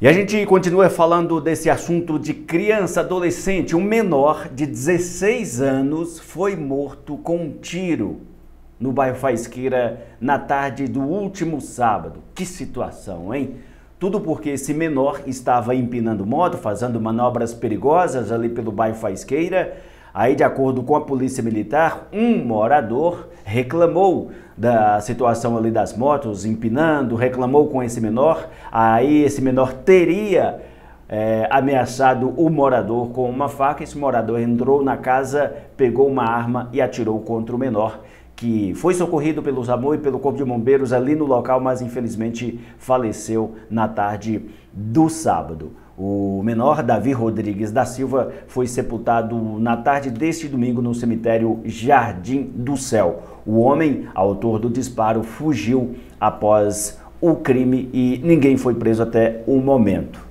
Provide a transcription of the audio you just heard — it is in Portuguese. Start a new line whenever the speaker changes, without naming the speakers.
E a gente continua falando desse assunto de criança, adolescente. Um menor de 16 anos foi morto com um tiro no bairro Faisqueira na tarde do último sábado. Que situação, hein? Tudo porque esse menor estava empinando moto, fazendo manobras perigosas ali pelo bairro Faisqueira. Aí, de acordo com a polícia militar, um morador reclamou da situação ali das motos, empinando, reclamou com esse menor. Aí esse menor teria ameaçado o morador com uma faca. Esse morador entrou na casa, pegou uma arma e atirou contra o menor, que foi socorrido pelo SAMU e pelo Corpo de Bombeiros ali no local, mas infelizmente faleceu na tarde do sábado. O menor, Davi Rodrigues da Silva, foi sepultado na tarde deste domingo no cemitério Jardim do Céu. O homem, autor do disparo, fugiu após o crime e ninguém foi preso até o momento.